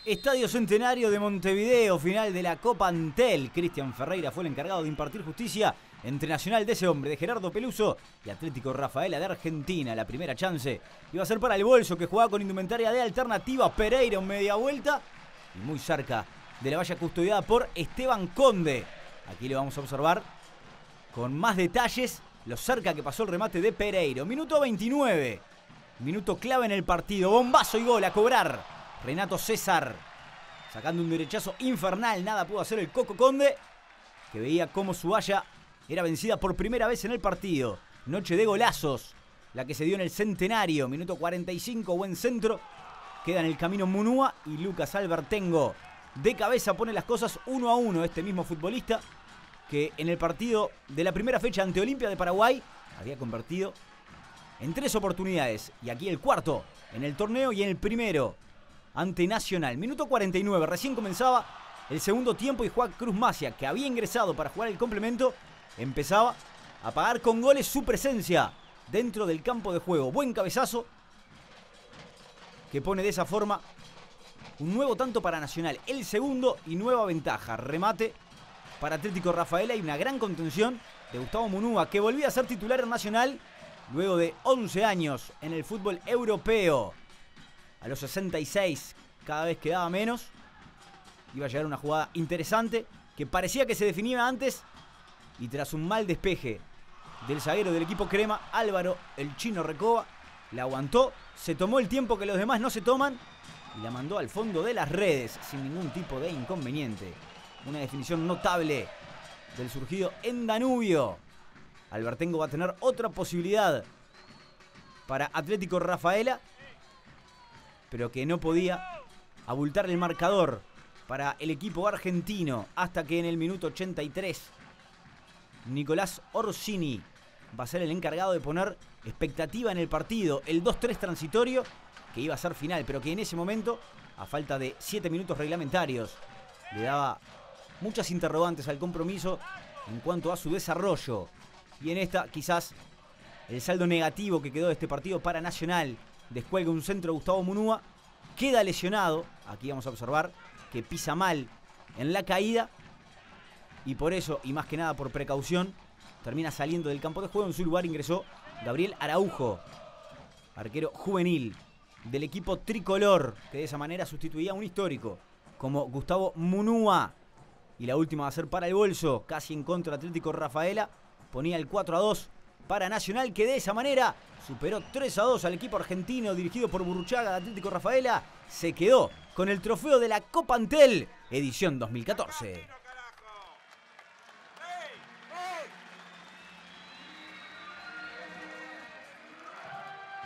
Estadio Centenario de Montevideo, final de la Copa Antel. Cristian Ferreira fue el encargado de impartir justicia entre Nacional de ese hombre, de Gerardo Peluso, y Atlético Rafaela de Argentina. La primera chance iba a ser para el Bolso, que jugaba con indumentaria de Alternativa. Pereira, un media vuelta, y muy cerca de la valla custodiada por Esteban Conde. Aquí le vamos a observar con más detalles lo cerca que pasó el remate de Pereira. Minuto 29, minuto clave en el partido. Bombazo y gol a cobrar Renato César, sacando un derechazo infernal. Nada pudo hacer el Coco Conde, que veía cómo su valla era vencida por primera vez en el partido. Noche de golazos, la que se dio en el Centenario. Minuto 45, buen centro. Queda en el camino Munúa y Lucas Albertengo de cabeza pone las cosas 1-1. Este mismo futbolista que en el partido de la primera fecha ante Olimpia de Paraguay había convertido en 3 oportunidades. Y aquí el cuarto en el torneo y en el primero ante Nacional. Minuto 49, recién comenzaba el segundo tiempo y Juan Cruz Macia, que había ingresado para jugar el complemento, empezaba a pagar con goles su presencia dentro del campo de juego. Buen cabezazo que pone de esa forma un nuevo tanto para Nacional, el segundo, y nueva ventaja. Remate para Atlético Rafaela y una gran contención de Gustavo Munúa, que volvía a ser titular en Nacional luego de 11 años en el fútbol europeo. A los 66, cada vez quedaba menos. Iba a llegar una jugada interesante que parecía que se definía antes, y tras un mal despeje del zaguero del equipo crema, Álvaro el Chino Recoba la aguantó, se tomó el tiempo que los demás no se toman y la mandó al fondo de las redes sin ningún tipo de inconveniente. Una definición notable del surgido en Danubio. Albertengo va a tener otra posibilidad para Atlético Rafaela, pero que no podía abultar el marcador para el equipo argentino, hasta que en el minuto 83 Nicolás Orsini va a ser el encargado de poner expectativa en el partido. El 2-3 transitorio, que iba a ser final, pero que en ese momento, a falta de 7 minutos reglamentarios, le daba muchas interrogantes al compromiso en cuanto a su desarrollo. Y en esta, quizás, el saldo negativo que quedó de este partido para Nacional. Descuelga un centro de Gustavo Munúa, queda lesionado. Aquí vamos a observar que pisa mal en la caída, y por eso, y más que nada por precaución, termina saliendo del campo de juego. En su lugar ingresó Gabriel Araujo, arquero juvenil del equipo tricolor, que de esa manera sustituía a un histórico como Gustavo Munúa. Y la última va a ser para el Bolso, casi en contra de Atlético Rafaela. Ponía el 4-2 para Nacional, que de esa manera superó 3-2 al equipo argentino dirigido por Burruchaga de Atlético Rafaela. Se quedó con el trofeo de la Copa Antel, edición 2014.